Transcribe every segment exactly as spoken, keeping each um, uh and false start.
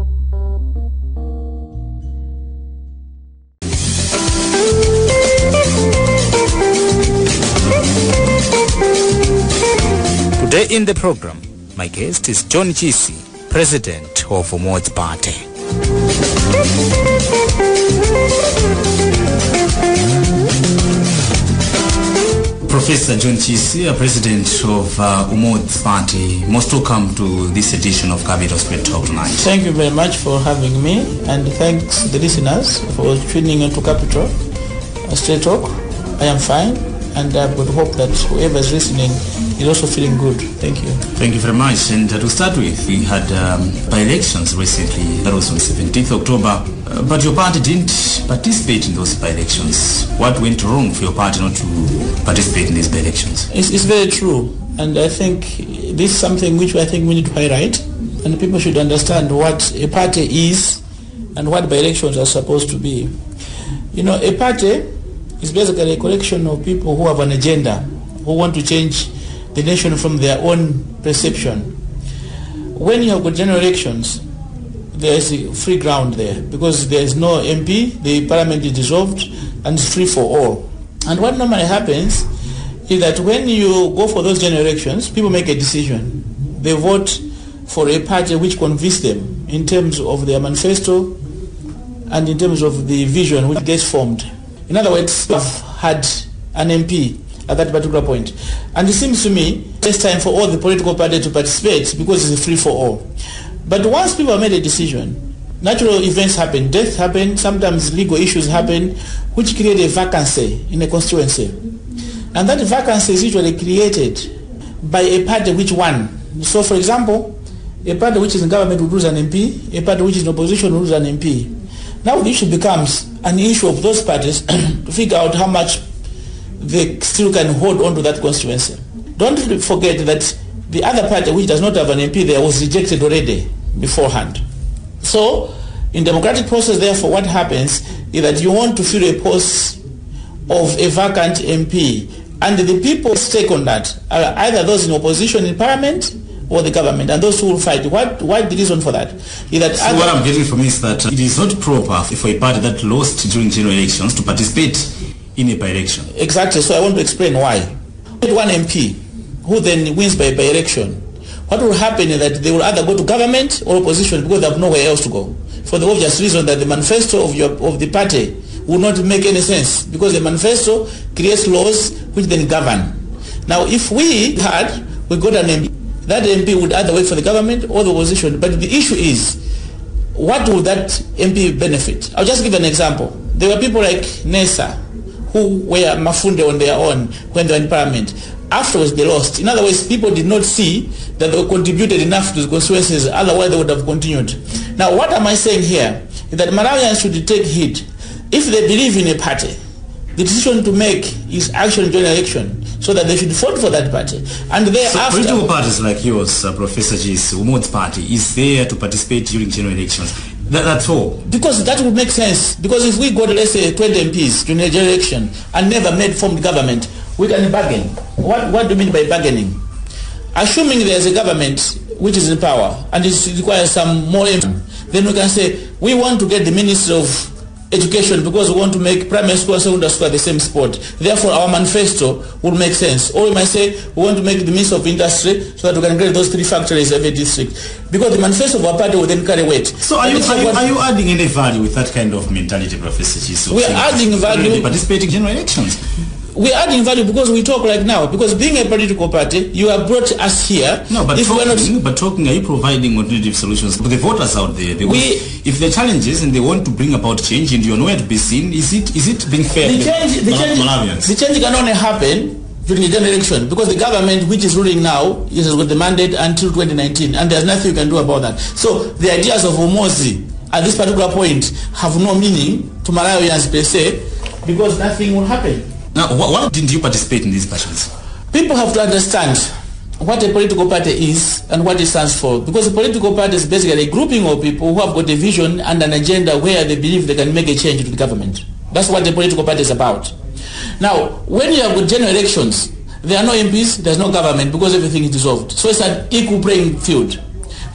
Today in the program, my guest is John Chisi, President of Umodzi Party. Professor John Chisi, President of uh, Umodzi Party, most welcome to this edition of Capital Spirit Talk tonight. Thank you very much for having me, and thanks the listeners for tuning into Capital Spirit Talk. I am fine, and I would hope that whoever is listening is also feeling good. Thank you. Thank you very much. And uh, to start with, we had um, by-elections recently. That was on seventeenth of October. Uh, but your party didn't participate in those by-elections. What went wrong for your party not to participate in these by-elections? It's, it's very true. And I think this is something which I think we need to highlight. And people should understand what a party is and what by-elections are supposed to be. You know, a party is basically a collection of people who have an agenda, who want to change the nation from their own perception. When you have got general elections, there is a free ground there because there is no M P, the parliament is dissolved, and it's free for all. And what normally happens is that when you go for those general elections, people make a decision. They vote for a party which convinces them in terms of their manifesto and in terms of the vision which gets formed. In other words, we've had an M P at that particular point. And it seems to me it's time for all the political parties to participate because it's free for all. But once people have made a decision, natural events happen, death happen, sometimes legal issues happen, which create a vacancy in a constituency. And that vacancy is usually created by a party which won. So for example, a party which is in government will lose an M P, a party which is in opposition will lose an M P. Now the issue becomes an issue of those parties to figure out how much they still can hold on to that constituency. Don't forget that the other party which does not have an M P there was rejected already beforehand. So in democratic process, therefore, what happens is that you want to fill a post of a vacant M P, and the people stake on that are either those in opposition in parliament or the government, and those who will fight. What what the reason for that is that... So what I'm getting from is that it is not proper for a party that lost during general elections to participate in a by-election. Exactly. So I want to explain why. One M P who then wins by by-election, what will happen is that they will either go to government or opposition because they have nowhere else to go. For the obvious reason that the manifesto of your of the party will not make any sense because the manifesto creates laws which then govern. Now, if we had, we got an M P, that M P would either work for the government or the opposition. But the issue is, what would that M P benefit? I'll just give an example. There were people like Nessa who were mafunde on their own when they were in parliament. Afterwards, they lost. In other words, people did not see that they contributed enough to the constituencies, otherwise they would have continued. Now, what am I saying here is that Malawians should take heed. If they believe in a party, the decision to make is actually during election, so that they should vote for that party. And thereafter... So political parties like yours, uh, Professor Chisi, Umodzi Party, is there to participate during general elections. That, that's all. Because that would make sense. Because if we got, let's say, twenty M Ps during a general election and never made formed government, we can bargain. What, what do you mean by bargaining? Assuming there's a government which is in power and it requires some more M Ps, then we can say, we want to get the Minister of Education because we want to make primary school and secondary school at the same spot. Therefore, our manifesto will make sense. Or we might say, we want to make the Minister of Industry so that we can get those three factories every district. Because the manifesto of our party will then carry weight. So are you, are you, are you adding any value with that kind of mentality, Professor Chisi? We are adding value. Participating in general elections. We are adding value because we talk right now. Because being a political party, you have brought us here. No, but, if talking, not, but talking, are you providing alternative solutions for the voters out there? We, if there are challenges and they want to bring about change and you're nowhere to be seen, is it is it being fair the to change, the, change, Malawians? the change can only happen during the general election because the government which is ruling now is with the mandate until twenty nineteen, and there's nothing you can do about that. So the ideas of Umodzi at this particular point have no meaning to Malawians per se because nothing will happen. Now, why didn't you participate in these passions? People have to understand what a political party is and what it stands for. Because a political party is basically a grouping of people who have got a vision and an agenda where they believe they can make a change to the government. That's what the political party is about. Now, when you have got general elections, there are no M Ps, there's no government because everything is dissolved. So it's an equal playing field.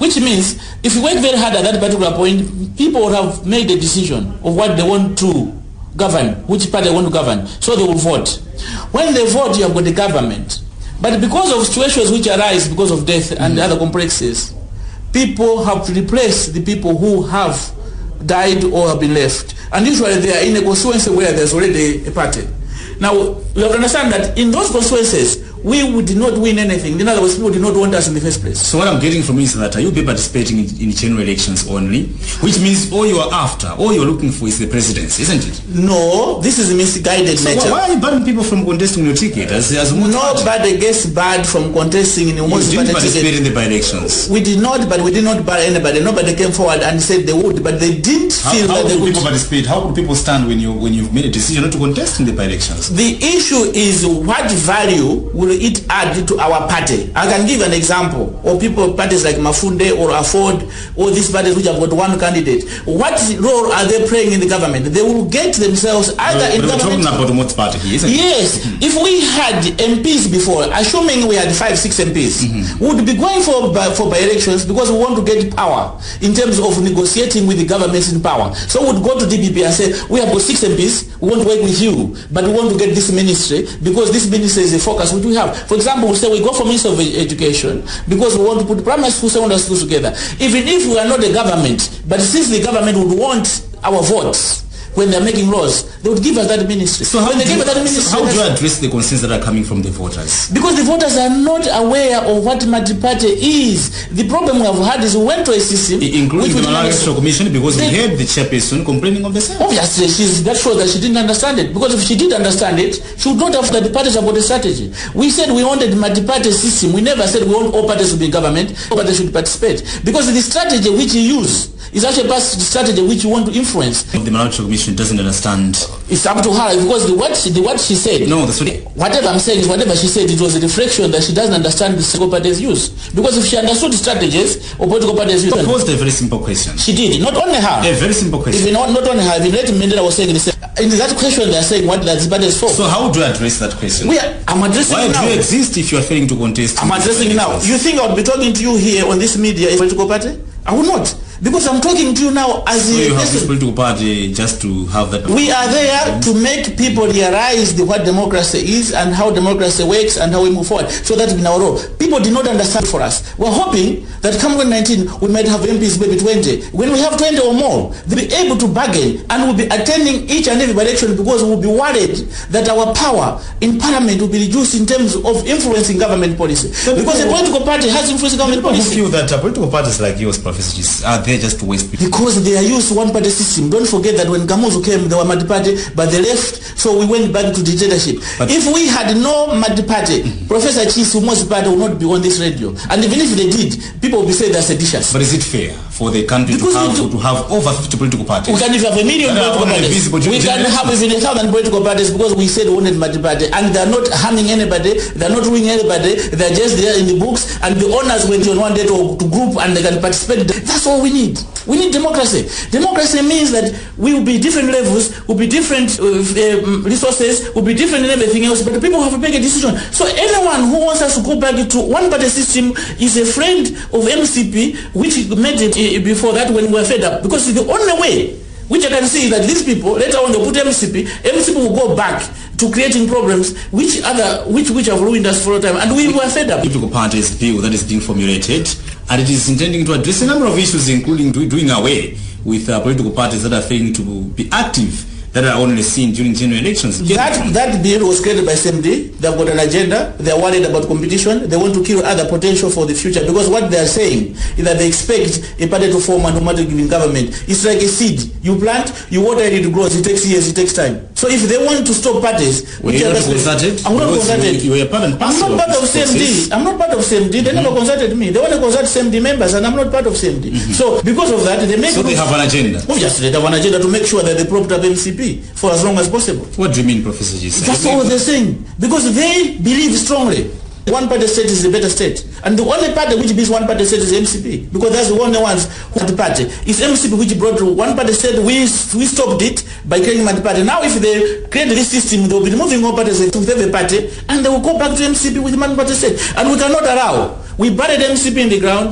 Which means, if you work very hard at that particular point, people would have made a decision of what they want to govern, which party they want to govern, so they will vote. When they vote, you have got the government. But because of situations which arise because of death and mm. other complexes, people have to replace the people who have died or have been left. And usually they are in a constituency where there's already a party. Now, you have to understand that in those constituencies, we would not win anything. In other words, people did not want us in the first place. So what I'm getting from you is that are you be participating in, in general elections only, which means all you are after, all you're looking for is the presidency, isn't it? No, this is a misguided so nature. Why are you banning people from contesting your ticket? As, as Nobody gets barred from contesting in Umodzi. You didn't participate in the by-elections. We did not, but we did not bar anybody. Nobody came forward and said they would, but they didn't how, feel how that they would. How could people participate? How could people stand when you when you've made a decision not to contest in the by-elections? The issue is what value will it add to our party? I can give an example of people, parties like Mafunde or Afford, or these parties which have got one candidate. What role are they playing in the government? They will get themselves either no, in but government. We're talking about Umodzi party here, isn't it? Yes. Mm-hmm. If we had M Ps before, assuming we had five, six M Ps, mm-hmm. we would be going for by, for by-elections because we want to get power in terms of negotiating with the governments in power. So we would go to D P P and say, we have got six M Ps, we want to work with you, but we want to get this ministry because this ministry is a focus which we have. For example, we say we go for Minister of Education because we want to put primary schools, secondary schools together. Even if we are not the government, but since the government would want our votes when they're making laws, they would give us that ministry. So how, when they do, give us that ministry, so how do you address the concerns that are coming from the voters? Because the voters are not aware of what multi-party is. The problem we have had is we went to a system, including the Electoral Commission, because they, we heard the chairperson complaining of the same. Obviously, she's, that shows that she didn't understand it. Because if she did understand it, she would not have that the parties have got a strategy. We said we wanted multi-party system. We never said we want all parties to be in government, all parties should participate. Because the strategy which you use is actually the strategy which you want to influence. The Electoral Commission doesn't understand. It's up to her because the what she, the what she said. No, that's what it, whatever I'm saying is whatever she said. It was a reflection that she doesn't understand the political parties' use. Because if she understood the strategies of political parties' use, she posed a very simple question. She did. Not only her. A very simple question. Even not, not only her. Even Let Mandela was saying in that question they are saying what that parties for. So how do you address that question? We are, I'm addressing Why it now. do you exist if you are failing to contest? I'm addressing it now. You think I would be talking to you here on this media as a political party? I would not. Because I'm talking to you now as so a you person. have this political party just to have that. We are there to make people realize the, what democracy is and how democracy works and how we move forward. So that's been our role. People did not understand for us. We're hoping that come twenty nineteen we might have M Ps maybe twenty. When we have twenty or more, they'll be able to bargain and we'll be attending each and every election because we'll be worried that our power in parliament will be reduced in terms of influencing government policy. So because a political party has influenced government policy. People feel that uh, political parties like yours, Professor Chisi, are there just to waste people. Because they are used to one party system. Don't forget that when Kamuzu came, they were multi-party, but they left, so we went back to dictatorship. But if we had no multi-party, mm-hmm. Professor Chisi, Umodzi party would not be on this radio. And even if they did, people would be saying they're seditious. But is it fair for the country to have, to have over fifty political parties? We can have a million political parties. We can have even a thousand political parties because we said we wanted multi-party. And they're not harming anybody, they're not ruining anybody, they're just there in the books, and the owners went on one day to, to group and they can participate. That's all we need. We need democracy. Democracy means that we will be different levels, will be different uh, uh, resources, will be different in everything else, but the people have to make a decision. So anyone who wants us to go back to one-party system is a friend of M C P, which made it uh, before that when we were fed up. Because it's the only way which I can see is that these people, later on they put M C P, M C P will go back to creating problems which other which which have ruined us for a time, and we were fed up. Political parties bill that is being formulated, and it is intending to address a number of issues, including do, doing away with uh, political parties that are failing to be active, that are only seen during general elections. That that bill was created by S M D. They've got an agenda. They're worried about competition. They want to kill other potential for the future, because what they are saying is that they expect a party to form and automatic giving government. It's like a seed. You plant, you water it, it grows. It takes years, it takes time. So if they want to stop parties, well, you're not consulted? I'm not consulted. You, you I'm not part of S M D. I'm not part of S M D. They mm-hmm. never consulted me. They want to consult S M D members, and I'm not part of S M D. Mm-hmm. So because of that, they make. So they have an agenda. Obviously, they have an agenda to make sure that they prop up M C P for as long as possible. What do you mean, Professor Chisi? That's all they're saying. Because they believe strongly one party state is a better state. And the only party which beats one party state is M C P. Because that's the only ones who have the party. It's M C P which brought one party state. We, we stopped it by creating one party. Now if they create this system, they will be removing all parties to every party, and they will go back to M C P with one party state. And we cannot allow. We buried M C P in the ground.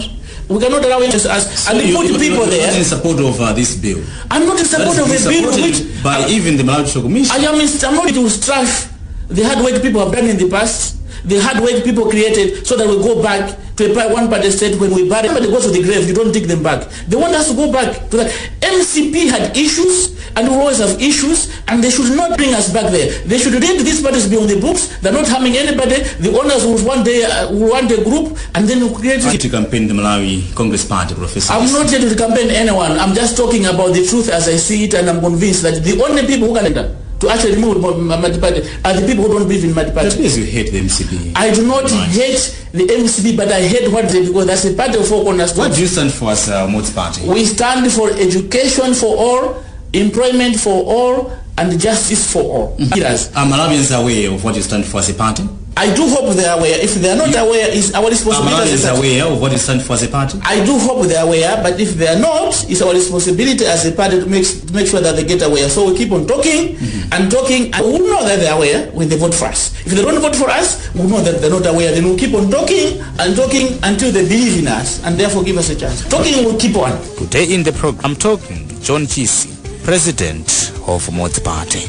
We cannot allow him to us so and you, put you, people you're there. Not in support of uh, this bill. I'm not in support of a bill which by uh, even the Malawi Commission. I am in, I'm not to strive the hard work people have done in the past, the hard work people created, so that we go back to a one party state. When we bury somebody goes to the grave, you don't take them back. They want us to go back to that. M C P had issues and we always have issues, and they should not bring us back there. They should let these parties be on the books. They're not harming anybody. The owners will one day uh, will want a group, and then we'll create to campaign the Malawi Congress Party, Professor. I'm not here to campaign anyone. I'm just talking about the truth as I see it, and I'm convinced that the only people who can enter to actually remove Madi Party are the people who don't believe in Madi Party. That means you hate the M C P. I do not right. hate the M C P, but I hate what they, because that's a party of four cornerstones. What do you stand for as a Umodzi Party? We stand for education for all, employment for all, and justice for all. Mm-hmm. Are Malawians aware of what you stand for as a party? I do hope they are aware. If they are not you, aware, it's our responsibility. Are Malawians aware of what you stand for as a party? I do hope they are aware, but if they are not, it's our responsibility as a party to make, to make sure that they get aware. So we keep on talking mm-hmm. and talking, and we'll know that they are aware when they vote for us. If they don't vote for us, we'll know that they're not aware. Then we'll keep on talking and talking until they believe in us and therefore give us a chance. Talking will keep on. Today in the program, I'm talking to John Chisi, President of Umodzi Party.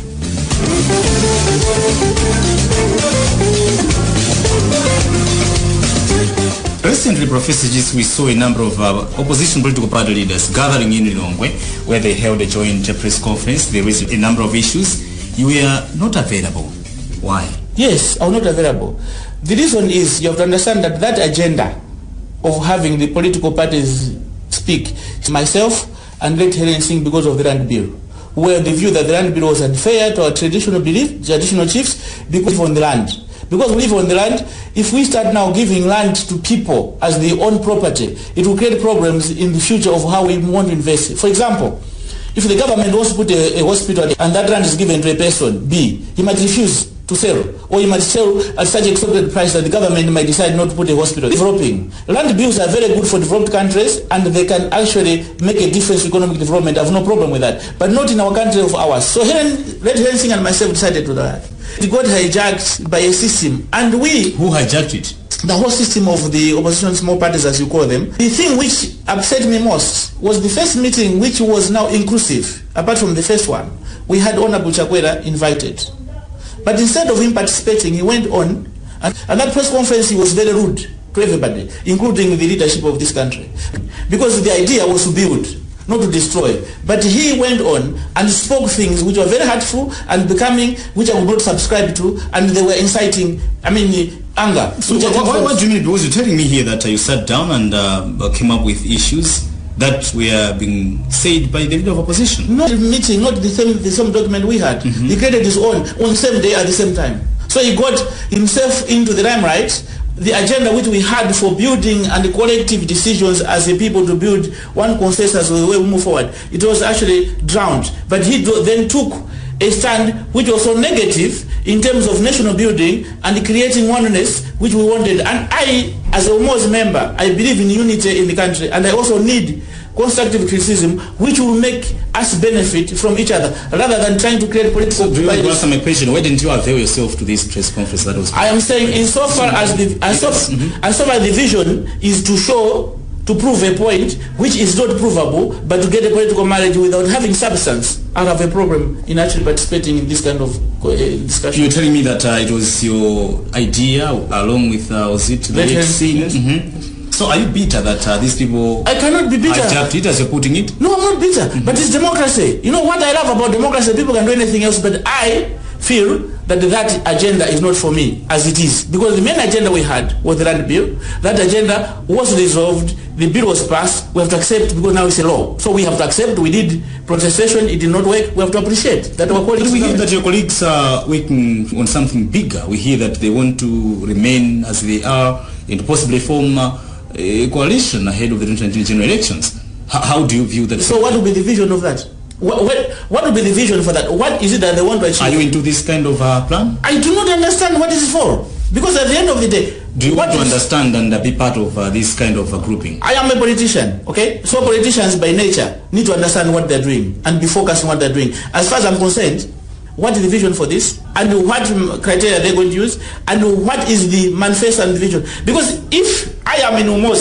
Recently, Professor Chisi, we saw a number of uh, opposition political party leaders gathering in Lilongwe, where they held a joint press conference. There was a number of issues. You were not available. Why? Yes, I was not available. The reason is you have to understand that that agenda of having the political parties speak, myself and Late Helen Singh, because of the land bill, where the view that the land bill was unfair to our traditional belief, traditional chiefs, because on the land. Because we live on the land, if we start now giving land to people as their own property, it will create problems in the future of how we want to invest. For example, if the government wants to put a, a hospital and that land is given to a person, B, he might refuse to sell, or he might sell at such an accepted price that the government might decide not to put a hospital. Developing. Land bills are very good for developed countries, and they can actually make a difference to economic development. I have no problem with that. But not in our country of ours. So Helen, Red Helen Singh and myself decided to do that. It got hijacked by a system, and we... Who hijacked it? The whole system of the opposition small parties, as you call them. The thing which upset me most was the first meeting, which was now inclusive. Apart from the first one, we had Honorable Chakwera invited. But instead of him participating, he went on, and at that press conference he was very rude to everybody, including the leadership of this country. Because the idea was to build, not to destroy. But he went on and spoke things which were very hurtful and becoming, which I would not subscribe to, and they were inciting, I mean, anger. So what, what, what do you mean? Because you're telling me here that uh, you sat down and uh, came up with issues that were being said by the leader of opposition. Not a meeting, not the same, the same document we had. Mm-hmm. He created his own on the same day at the same time. So he got himself into the limelight. The agenda which we had for building and collective decisions as a people to build one consensus of the way we move forward, it was actually drowned. But he do, then took a stand which was so negative in terms of national building and creating oneness which we wanted. And I, as a Umodzi member, I believe in unity in the country, and I also need constructive criticism which will make us benefit from each other rather than trying to create political... So do you want to answer my question? Why didn't you avail yourself to this press conference that was... I am saying insofar as the, as so, mm-hmm. as so far the vision is to show, to prove a point which is not provable, but to get a political marriage without having substance, I have a problem in actually participating in this kind of uh, discussion. You're telling me that uh, it was your idea along with, uh, was it the late scene? Mm-hmm. So are you bitter that uh, these people... I cannot be bitter. Hijacked it as you're putting it? No, I'm not bitter. Mm-hmm. But it's democracy. You know what I love about democracy? People can do anything else, but I feel that that agenda is not for me as it is. Because the main agenda we had was the land bill. That agenda was resolved. The bill was passed. We have to accept because now it's a law. So we have to accept. We did protestation. It did not work. We have to appreciate that our colleagues... But we hear that your colleagues are working on something bigger. We hear that they want to remain as they are and possibly form... Uh, a coalition ahead of the twenty nineteen general elections. H how do you view that? So what would be the vision of that? What, what, what would be the vision for that? What is it that they want to achieve? Are you into this kind of uh, plan? I do not understand what is it for. Because at the end of the day... Do you want to understand and uh, be part of uh, this kind of uh, grouping? I am a politician, okay? So politicians by nature need to understand what they're doing and be focused on what they're doing. As far as I'm concerned, what is the vision for this, and what criteria they're going to use, and what is the manifesto and the vision? Because if I am in Umodzi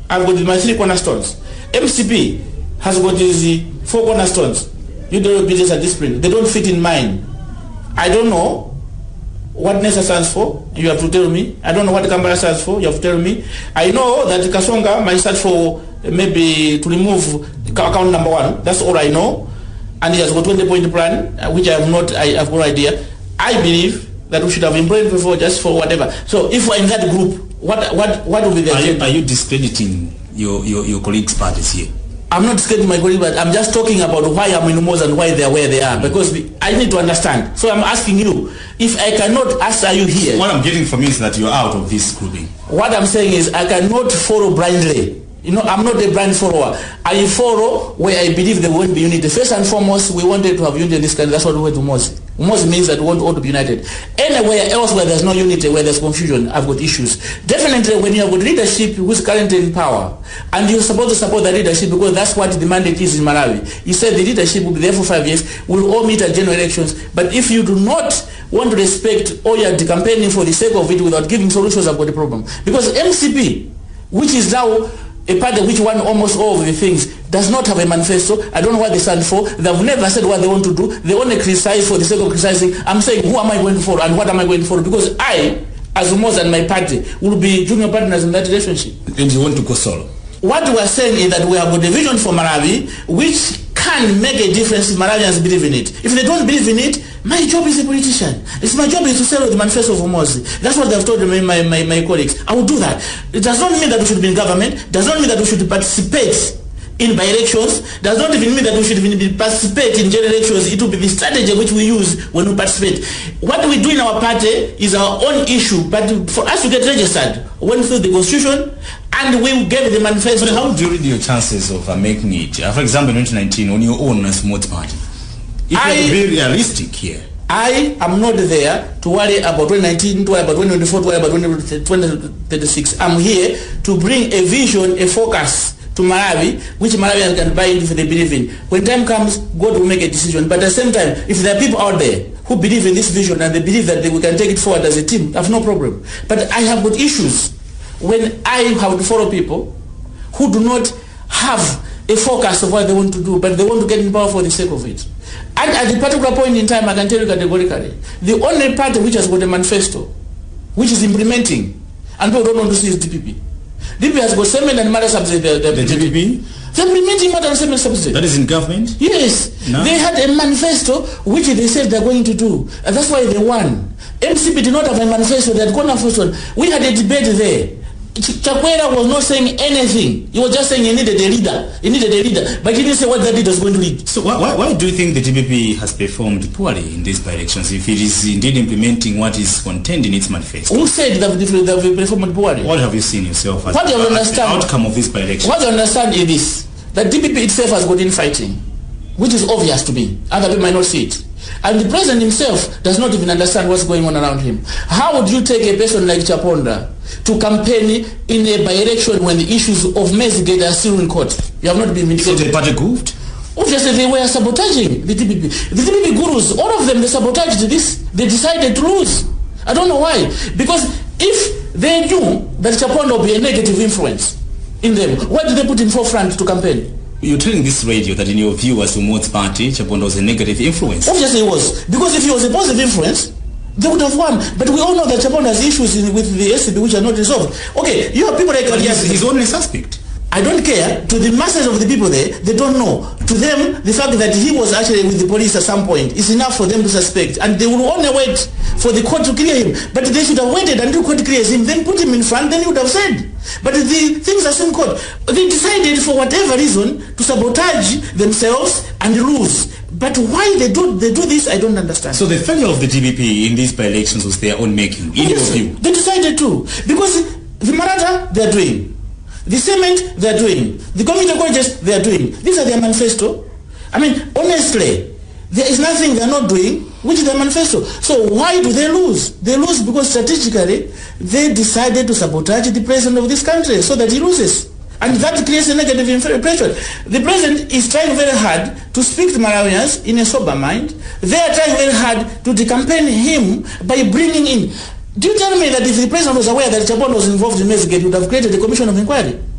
I've got my three cornerstones. M C P has got these four cornerstones. Unity, obedience, and discipline. They don't fit in mine. I don't know what NESA stands for. You have to tell me. I don't know what Kampala stands for. You have to tell me. I know that Kasonga might start for maybe to remove account number one. That's all I know. And he has got twenty point plan, which I have not. I have no idea. I believe that we should have employed before just for whatever. So if we're in that group, what what what will be the are agenda? You, are you discrediting your, your, your colleagues' parties here? I'm not discrediting my colleagues, but I'm just talking about why I'm in Umodzi and why they are where they are, because the, I need to understand. So I'm asking you, if I cannot answer you here. What I'm getting from you is that you're out of this grouping. What I'm saying is I cannot follow blindly. You know, I'm not a blind follower. I follow where I believe there won't be unity. First and foremost, we wanted to have unity in this country. That's what we went to Umodzi. Umodzi means that we want all to be united. Anywhere else where there's no unity, where there's confusion, I've got issues. Definitely when you have got leadership who's currently in power, and you're supposed to support the leadership because that's what the mandate is in Malawi. He said the leadership will be there for five years. We'll all meet at general elections. But if you do not want to respect all your campaigning for the sake of it without giving solutions, I've got a problem. Because M C P, which is now a party which won almost all of the things, does not have a manifesto. I don't know what they stand for. They've never said what they want to do. They only criticize for the sake of criticizing. I'm saying, who am I going to follow and what am I going to follow? Because I, as Umodzi and my party, will be junior partners in that relationship. And you want to go solo? What we are saying is that we have got a vision for Malawi which can make a difference if Malawians believe in it. If they don't believe in it, my job is a politician. It's my job is to sell the manifesto of Umodzi. That's what they've told me, my, my, my colleagues. I will do that. It does not mean that we should be in government. Does not mean that we should participate in by-elections. Does not even mean that we should even participate in general elections. It will be the strategy which we use when we participate. What we do in our party is our own issue. But for us to get registered, we went through the constitution and we gave the manifesto. But how do you read your chances of uh, making it? Uh, for example, in twenty nineteen, on your own as Umodzi party. If I, you're very realistic here. I am not there to worry about twenty nineteen, to worry about twenty twenty-four, to worry about twenty thirty-six. I'm here to bring a vision, a focus to Malawi, which Malawians can buy into if they believe in. When time comes, God will make a decision. But at the same time, if there are people out there who believe in this vision and they believe that they, we can take it forward as a team, I have no problem. But I have got issues when I have to follow people who do not have a focus of what they want to do, but they want to get in power for the sake of it. And at a particular point in time, I can tell you categorically, the only party which has got a manifesto, which is implementing, and people don't want to see is D P P. D P P has got seven and matter subsidy. The, the D P P? They're implementing matter and seven subsidy. That is in government? Yes. No. They had a manifesto which they said they're going to do. And that's why they won. M C P did not have a manifesto. They had gone first one. We had a debate there. Chakwera was not saying anything. He was just saying he needed a leader. He needed a leader. But he didn't say what that leader was going to lead. So why, why, why do you think the D P P has performed poorly in these by-elections if it is indeed implementing what is contained in its manifesto? Who said that they performed poorly? What have you seen yourself as, what do you as understand, the outcome of this by-election? What you understand is this, that D P P itself has got in fighting, which is obvious to me. Other people might not see it. And the president himself does not even understand what's going on around him. How would you take a person like Chaponda to campaign in a by-election when the issues of Mezzigate are still in court? You have not been vindicated. So the party goofed? Obviously they were sabotaging the D P P. The D P P gurus, all of them, they sabotaged this. They decided to lose. I don't know why. Because if they knew that Chaponda would be a negative influence in them, why did they put him forefront to campaign? You're telling this radio that in your view as Umodzi party, Chaponda was a negative influence? Obviously he was. Because if he was a positive influence, they would have won. But we all know that Chaponda has issues in, with the S C B which are not resolved. Okay, you have people like... But he's, he's only suspect. I don't care. To the masses of the people there, they don't know. To them, the fact that he was actually with the police at some point is enough for them to suspect. And they will only wait for the court to clear him. But they should have waited until court clears him, then put him in front, then he would have said. But the things are still in court. They decided for whatever reason to sabotage themselves and lose. But why they do they do this, I don't understand. So the failure of the D P P in these by-elections was their own making, in yes, your view? They decided to. Because the Maratha, they're doing. The cement, they're doing. The community colleges, they're doing. These are their manifesto. I mean, honestly, there is nothing they're not doing, which is their manifesto. So why do they lose? They lose because strategically, they decided to sabotage the president of this country so that he loses. And that creates a negative impression. The president is trying very hard to speak to Malawians in a sober mind. They are trying very hard to decampaign him by bringing in... Do you tell me that if the president was aware that Chaponda was involved in Mezzigate, he would have created a commission of inquiry?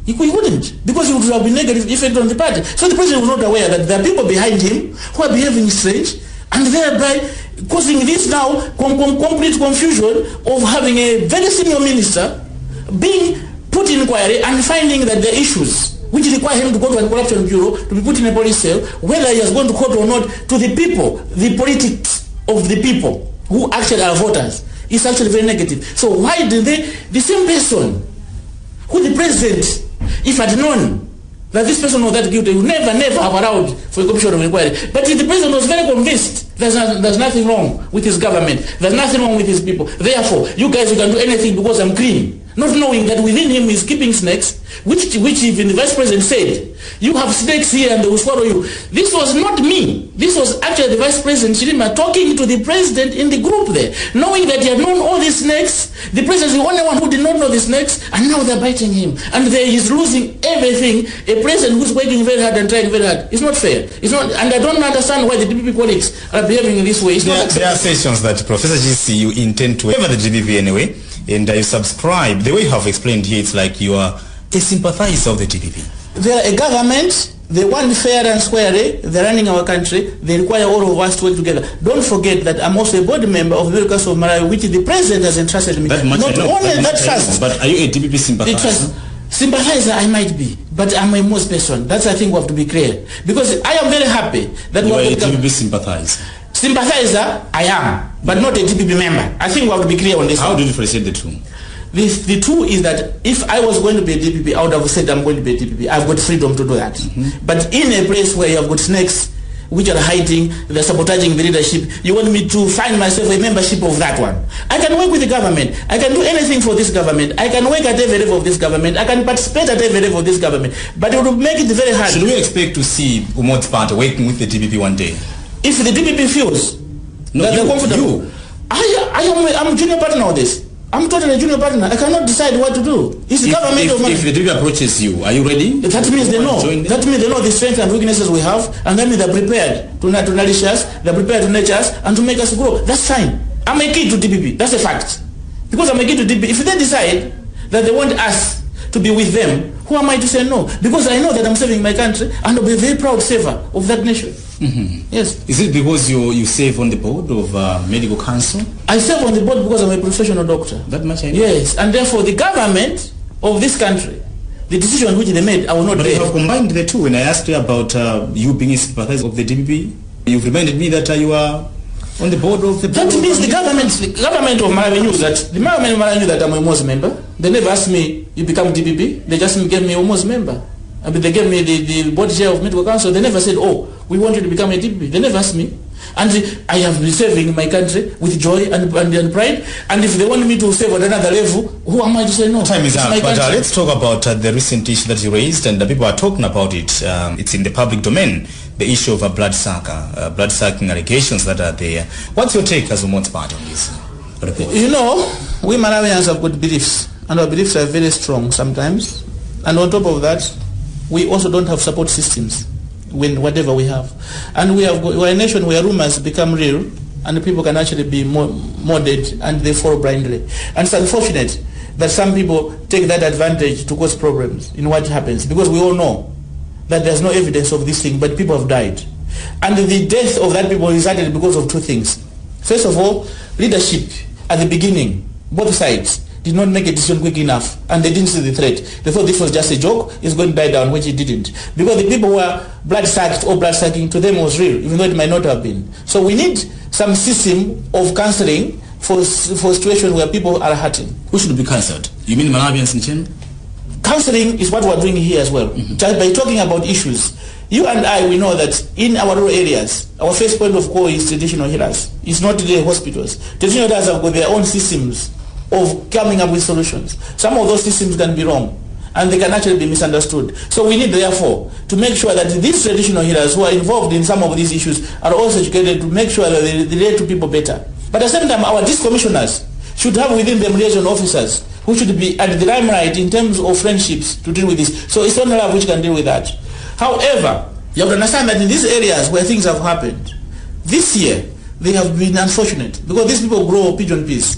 He wouldn't, because it would have been negative effect on the party. So the president was not aware that there are people behind him who are behaving strange, and thereby causing this now com com complete confusion of having a very senior minister being put in inquiry and finding that there are issues which require him to go to a corruption bureau, to be put in a police cell, whether he has gone to court or not, to the people, the politics of the people who actually are voters, is actually very negative. So why did they, the same person who the president, if had known that this person was that guilty, would never, never have allowed for a commission of inquiry. But the president was very convinced there's, not, there's nothing wrong with his government, there's nothing wrong with his people. Therefore, you guys, you can do anything because I'm clean. Not knowing that within him is keeping snakes, which, which even the vice president said, you have snakes here and they will swallow you. This was not me. This was actually the vice president, Chirima, talking to the president in the group there. Knowing that he had known all these snakes, the president is the only one who did not know the snakes, and now they're biting him. And there he's losing everything. A president who's working very hard and trying very hard. It's not fair. It's not, and I don't understand why the D P P colleagues are behaving in this way. It's there, not there are sessions that Professor Chisi, you intend to favor the D P P anyway, and uh, you subscribe. The way you have explained here, it's like you are a sympathizer of the D P P. They are a government. They want fair and square. They're running our country. They require all of us to work together. Don't forget that I'm also a board member of the Middle Council of Malawi, which the president has entrusted me. That much Not I know. only that, that trust. But are you a D P P sympathizer? Sympathizer I might be, but I'm a most person. That's, I think, we have to be clear. Because I am very happy that you we are have a D P P sympathizer. Sympathizer, I am, but not a D P P member. I think we have to be clear on this. How one. do you differentiate the two? The, the two is that if I was going to be a D P P, I would have said I'm going to be a D P P. I've got freedom to do that. Mm-hmm. But in a place where you have got snakes which are hiding, they're sabotaging the leadership, you want me to find myself a membership of that one. I can work with the government. I can do anything for this government. I can work at every level of this government. I can participate at every level of this government. But it would make it very hard. Should we expect to see Umodzi party working with the D P P one day? If the D P P feels no, that you, they're comfortable. You. I, I am I'm a junior partner of this. I'm totally a junior partner. I cannot decide what to do. It's the if, government if, of money. If the D P P approaches you, are you ready? That means they know. That means they know the strengths and weaknesses we have, and that means they're prepared to, to nourish us, they're prepared to nurture us, and to make us grow. That's fine. I'm a key to D P P. That's a fact. Because I'm a key to D P P. If they decide that they want us to be with them, who am I to say no? Because I know that I'm serving my country, and I'll be a very proud saver of that nation. Mm-hmm. Yes. Is it because you you serve on the board of uh, medical council? I serve on the board because I'm a professional doctor. That much I know. Yes, and therefore the government of this country, the decision which they made, I will not. But bear. you have combined the two. When I asked you about uh, you being a sympathizer of the D P P, you've reminded me that uh, you are on the board of the. That means the government, the government of Malawi knew that the government of Malawi knew that I'm a Umodzi member. They never asked me, you become D P P. They just gave me a Umodzi member. I mean, they gave me the, the board chair of medical council. They never said, oh, we want you to become a D P P. They never asked me. And I have been serving my country with joy and, and, and pride. And if they want me to serve at another level, who am I to say no? Time is up, but uh, let's talk about uh, the recent issue that you raised, and the people are talking about it. Um, it's in the public domain, the issue of a blood sucker, uh, blood sucking allegations that are there. What's your take as Umodzi party on this report? You know, we Malawians have good beliefs, and our beliefs are very strong sometimes. And on top of that, we also don't have support systems when whatever we have. And we have we're a nation where rumors become real and people can actually be more modded and they fall blindly. And it's unfortunate that some people take that advantage to cause problems in what happens, because we all know that there's no evidence of this thing, but people have died. And the death of that people resulted because of two things. First of all, leadership at the beginning, both sides, did not make a decision quick enough, and they didn't see the threat. They thought this was just a joke, it's going to die down, which it didn't. Because the people who were blood-sucked or blood-sucking, to them was real, even though it might not have been. So we need some system of counseling for, for situations where people are hurting. Who should be counseled? You mean Malawians in China? Counseling is what we're doing here as well. Mm-hmm. Just by talking about issues. You and I, we know that in our rural areas, our first point of call is traditional healers. It's not the hospitals. Traditional healers have got their own systems of coming up with solutions. Some of those systems can be wrong, and they can actually be misunderstood. So we need, therefore, to make sure that these traditional healers who are involved in some of these issues are also educated to make sure that they relate to people better. But at the same time, our district commissioners should have within them liaison officers who should be at the limelight in terms of friendships to deal with this. So it's only love which can deal with that. However, you have to understand that in these areas where things have happened, this year, they have been unfortunate, because these people grow pigeon peas.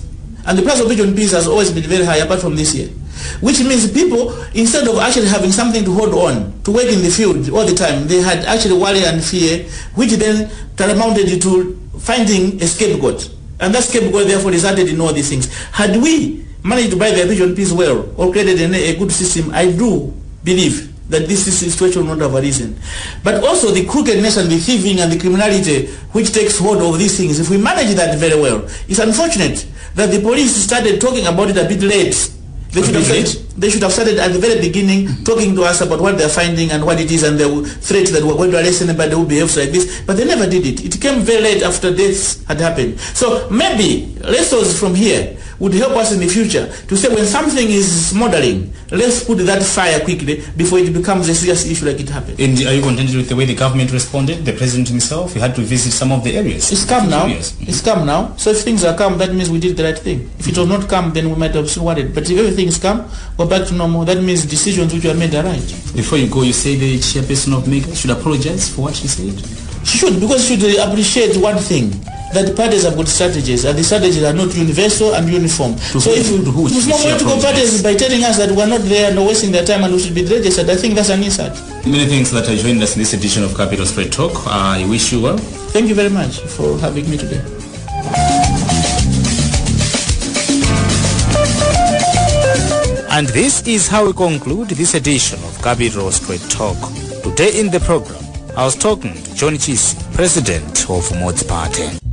And the price of pigeon peas has always been very high apart from this year. Which means people, instead of actually having something to hold on, to work in the field all the time, they had actually worry and fear, which then amounted to finding a scapegoat. And that scapegoat therefore resulted in all these things. Had we managed to buy the pigeon peas well, or created a, a good system, I do believe that this situation would not have arisen. But also the crookedness and the thieving and the criminality which takes hold of these things, if we manage that very well, it's unfortunate that the police started talking about it a bit late. They should, have started, they should have started at the very beginning talking to us about what they're finding and what it is, and the threat that we're going to arrest anybody who behaves like this. But they never did it. It came very late after deaths had happened. So maybe lessons from here would help us in the future to say when something is smoldering, let's put that fire quickly before it becomes a serious issue like it happened. And are you contented with the way the government responded? The president himself, he had to visit some of the areas. It's calm now. Mm-hmm. It's calm now. So if things are calm, that means we did the right thing. If it was not calm, then we might have still worried. But if everything is calm, we're back to normal. That means decisions which were made are right. Before you go, you say the chairperson of MEGA should apologize for what she said? She should, because she should appreciate one thing, that parties have got strategies, and the strategies are not universal and uniform. To so who, if we, who, it's not going to go parties by telling us that we're not there and wasting their time and we should be registered. I think that's an insult. Many thanks that you joined us in this edition of Capital Straight Talk. I wish you well. Thank you very much for having me today. And this is how we conclude this edition of Capital Straight Talk. Today in the program, I was talking to John Chisi, president of Umodzi Party.